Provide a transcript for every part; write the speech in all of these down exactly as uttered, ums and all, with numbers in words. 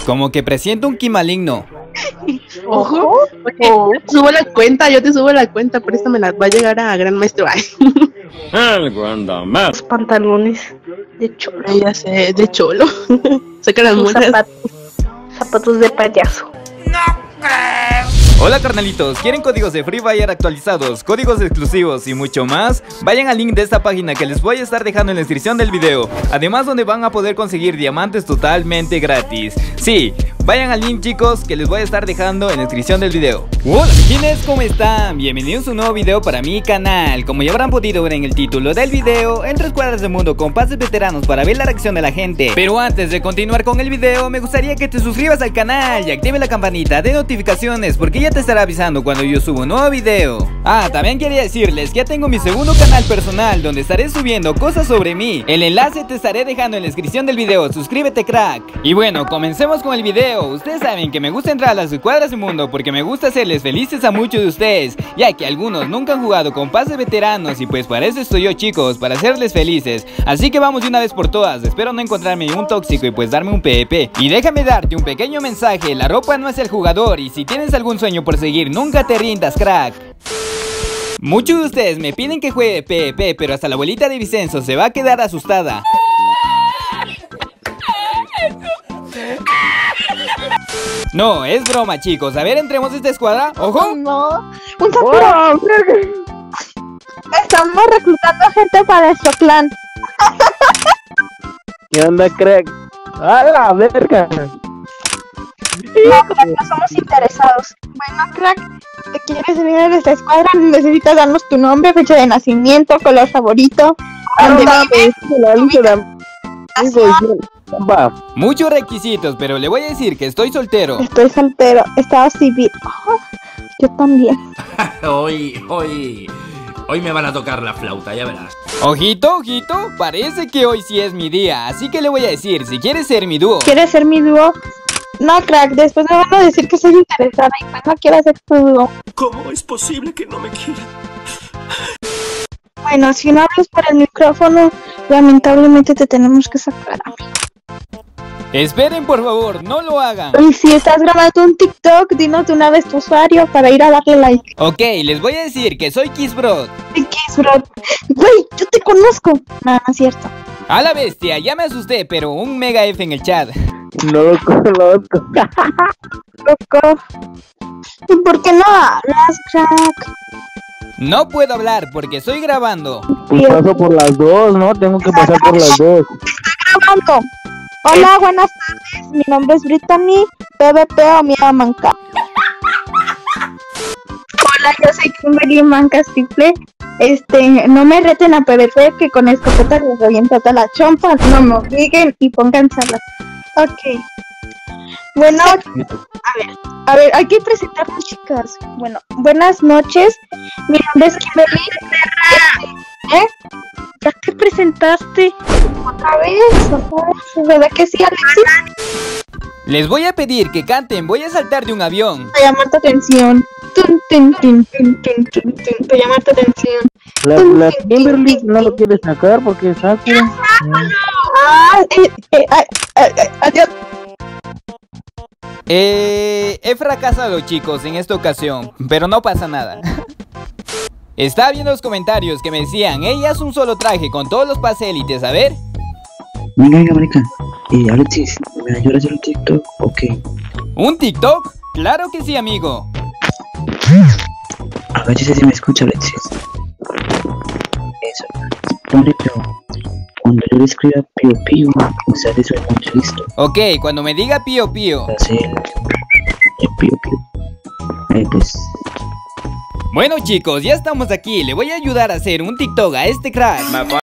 Como que presiento un ki maligno. Ojo, oye, yo te subo la cuenta, yo te subo la cuenta, préstamela, va a llegar a Gran Maestro. Ay, El Guandamás. Los pantalones de cholo. ya sé, de cholo. Saca las Sus muelas. zapatos, zapatos de payaso. Hola carnalitos, ¿quieren códigos de Free Fire actualizados, códigos exclusivos y mucho más? Vayan al link de esta página que les voy a estar dejando en la descripción del video. Además donde van a poder conseguir diamantes totalmente gratis. Sí, vayan al link chicos que les voy a estar dejando en la descripción del video. Hola mijines, ¿cómo están? Bienvenidos a un nuevo video para mi canal. Como ya habrán podido ver en el título del video, entro a escuadras de mundo con pases veteranos para ver la reacción de la gente. Pero antes de continuar con el video, me gustaría que te suscribas al canal y active la campanita de notificaciones porque ya te estará avisando cuando yo subo un nuevo video. Ah, también quería decirles que ya tengo mi segundo canal personal donde estaré subiendo cosas sobre mí. El enlace te estaré dejando en la descripción del video, suscríbete crack. Y bueno, comencemos con el video. Ustedes saben que me gusta entrar a las escuadras de mundo porque me gusta hacerles felices a muchos de ustedes, ya que algunos nunca han jugado con pases veteranos y pues para eso estoy yo chicos, para hacerles felices. Así que vamos de una vez por todas, espero no encontrarme un tóxico y pues darme un PvP. Y déjame darte un pequeño mensaje, la ropa no es el jugador y si tienes algún sueño por seguir, nunca te rindas crack. Muchos de ustedes me piden que juegue PvP, pero hasta la abuelita de Vicenzo se va a quedar asustada. No, es broma chicos, a ver entremos a esta escuadra. ¡Ojo! No, un Sakura. Estamos reclutando gente para nuestro clan. ¿Qué onda, crack? ¡A la verga! No, crack, no somos interesados. Bueno, crack, ¿te quieres venir a nuestra escuadra? Necesitas darnos tu nombre, fecha de nacimiento, color favorito, dónde vives, La lista de amigos, va. Muchos requisitos, pero le voy a decir que estoy soltero. Estoy soltero, estado civil. Oh, yo también. Hoy, hoy, hoy me van a tocar la flauta, ya verás. Ojito, ojito, parece que hoy sí es mi día, así que le voy a decir, si quieres ser mi dúo. ¿Quieres ser mi dúo? No, crack, después me van a decir que soy interesada y pues no quiero ser tu dúo. ¿Cómo es posible que no me quiera? Bueno, si no hablas por el micrófono, lamentablemente te tenemos que sacar a mí. Esperen por favor, no lo hagan. Y si estás grabando un TikTok, dinos de una vez tu usuario para ir a darle like. Ok, les voy a decir que soy Kissbro. ¿Qué es, bro? Güey, yo te conozco. No, no es cierto. A la bestia, ya me asusté, pero un mega F en el chat. No lo conozco. Loco. ¿Y por qué no hablas, crack? No puedo hablar porque estoy grabando. Pues paso por las dos, ¿no? Tengo que pasar por las dos. Grabando. Hola, buenas tardes. Mi nombre es Brittany, PvP o Mía Manca. Hola, yo soy Kimberly Manca Triple. Este, no me reten a PvP que con escopeta les reviento toda la chompa. No me obliguen y pónganse a la... Ok. Bueno, a ver, a ver, hay que presentarnos, chicas. Bueno, buenas noches. Mi nombre es Kimberly. ¿Eh? ¿Ya te presentaste? ¿Otra vez? ¿Otra vez? ¿Verdad que sí, Alexis? Les voy a pedir que canten, voy a saltar de un avión. Para llamar tu atención. Tun, tun, tun, tun, tun, tun, tun, para llamar tu atención. La, la Kimberly no lo quiere sacar porque es Sakura. Ah, eh, eh, ay, ay, ay, adiós. Eh, he fracasado chicos en esta ocasión, pero no pasa nada. Estaba viendo los comentarios que me decían, ella es un solo traje con todos los pases élites, a ver. Venga, venga, marica. Eh, Alexis, ¿me ayudas a hacer un TikTok? Ok. ¿Un TikTok? Claro que sí, amigo. A ver si se me escucha, Alexis. Eso. Hombre, pero cuando yo le escriba pío pío, o sea, eso es mucho listo. Ok, cuando me diga pío pío. Hacer el pío pío. Eh, pues... Bueno chicos, ya estamos aquí, le voy a ayudar a hacer un TikTok a este crack.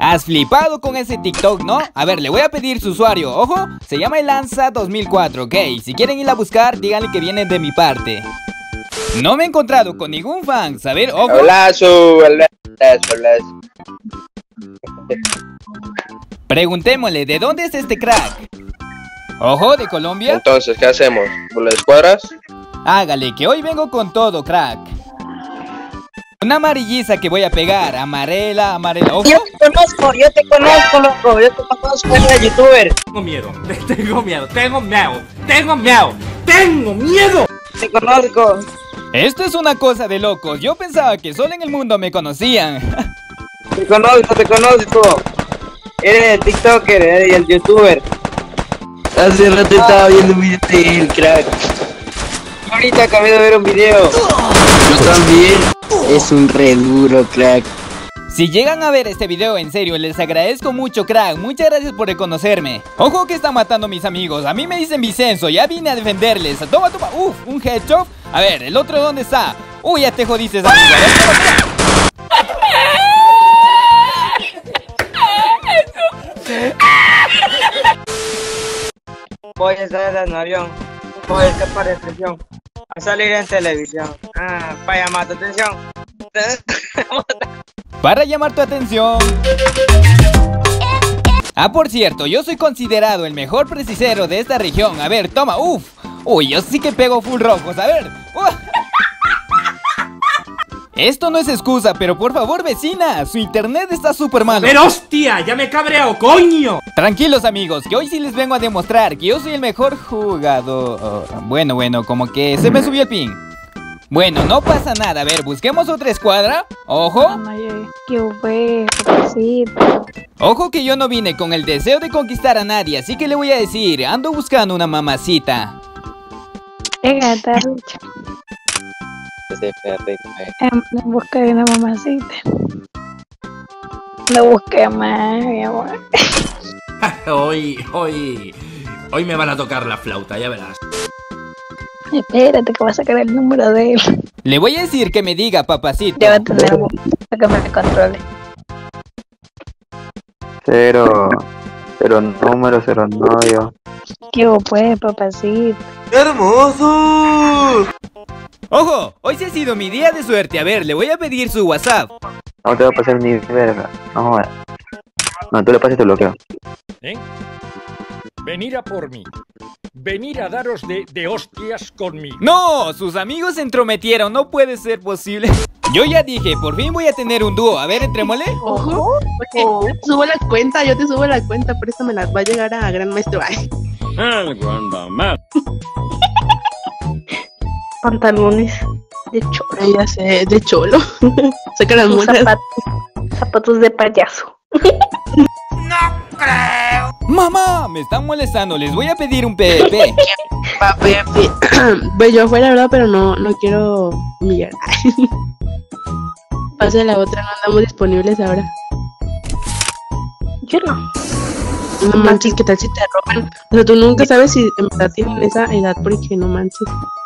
Has flipado con ese TikTok, ¿no? A ver, le voy a pedir su usuario. Ojo, se llama Elanza dos mil cuatro, ok. Si quieren ir a buscar, díganle que viene de mi parte. No me he encontrado con ningún fan. A ver, ojo. Hola, su... Hola, hola. Preguntémosle, ¿de dónde es este crack? Ojo, ¿de Colombia? Entonces, ¿qué hacemos? ¿Por las escuadras? Hágale, que hoy vengo con todo, crack. Una amarilliza que voy a pegar, amarela, amarela, ojo. Yo te conozco, yo te conozco, loco, yo te conozco, eres youtuber. Tengo miedo, tengo miedo, tengo miedo, tengo miedo, tengo miedo. Te conozco. Esto es una cosa de locos, yo pensaba que solo en el mundo me conocían. Te conozco, te conozco. Eres el TikToker, eres el youtuber. Hace rato estaba viendo un video de él, crack. Ahorita acabé de ver un video. Yo también. Es un re duro, crack. Si llegan a ver este video, en serio, les agradezco mucho, crack. Muchas gracias por reconocerme. Ojo que está matando a mis amigos. A mí me dicen Vicenzo, ya vine a defenderles. Toma, toma, uf, un headshot. A ver, ¿el otro dónde está? Uy, ya te jodiste, amigo. A ver, toma, toma. Voy a estar en avión. Voy a escapar de prisión. A salir en televisión. Ah, para llamar tu atención. Para llamar tu atención. Ah, por cierto, yo soy considerado el mejor precisero de esta región. A ver, toma, uff. Uy, yo sí que pego full rojos, a ver. Uh. Esto no es excusa, pero por favor, vecina, su internet está súper malo. ¡Pero hostia! ¡Ya me he cabreado, coño! Tranquilos, amigos, que hoy sí les vengo a demostrar que yo soy el mejor jugador. Bueno, bueno, como que se me subió el ping. Bueno, no pasa nada, a ver, busquemos otra escuadra. Ojo. Ojo que yo no vine con el deseo de conquistar a nadie, así que le voy a decir, ando buscando una mamacita. Venga, Tarucha. No busqué una mamacita. No busqué más, mi amor. Hoy, hoy, hoy me van a tocar la flauta, ya verás. Espérate que va a sacar el número de él. Le voy a decir que me diga, papacito. Ya va a tener un para que me controle. Cero, cero número, cero novio. ¿Qué hubo pues, papacito? ¡Hermoso! ¡Ojo! Hoy sí ha sido mi día de suerte. A ver, le voy a pedir su WhatsApp. No te va a pasar ni verga. No jodas. No, tú le pasas tu bloqueo. ¿Eh? Venir a por mí. Venir a daros de, de hostias conmigo. ¡No! Sus amigos se entrometieron. No puede ser posible. Yo ya dije, por fin voy a tener un dúo. A ver, entrémosle. Ojo. Oye, te subo la cuenta, yo te subo la cuenta. Préstamela, va a llegar a Gran Maestro. Ay. Algo anda mal. Pantalones de cholo. Ay, ya sé, de cholo. Saca las muelas. Zapatos, zapatos de payaso. ¡No creo! ¡Mamá! Me están molestando, les voy a pedir un P V P. Papi, pues yo fuera, ¿verdad? Pero no, no quiero humillar. Pase la otra, no andamos disponibles ahora. Yo no. No manches, ¿qué tal si te roban? O sea, tú nunca sabes si en verdad tienen esa edad porque no manches.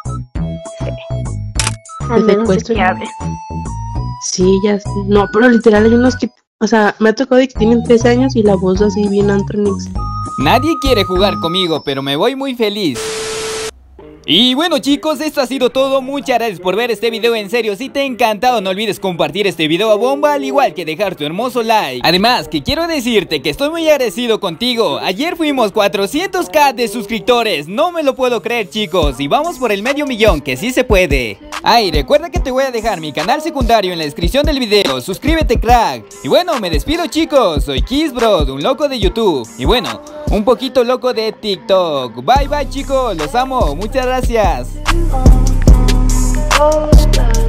Al menos es que hable. Sí, ya sé. No, pero literal hay unos que... O sea, me ha tocado de que tienen trece años y la voz así bien Antronix. Nadie quiere jugar conmigo, pero me voy muy feliz. Y bueno, chicos, esto ha sido todo. Muchas gracias por ver este video. En serio, si te ha encantado, no olvides compartir este video a bomba, al igual que dejar tu hermoso like. Además, que quiero decirte que estoy muy agradecido contigo. Ayer fuimos cuatrocientos mil de suscriptores. No me lo puedo creer, chicos. Y vamos por el medio millón, que sí se puede. Ay, recuerda que te voy a dejar mi canal secundario en la descripción del video. Suscríbete, crack. Y bueno, me despido, chicos. Soy Kissbro, un loco de YouTube. Y bueno, un poquito loco de TikTok. Bye, bye, chicos. Los amo. Muchas gracias.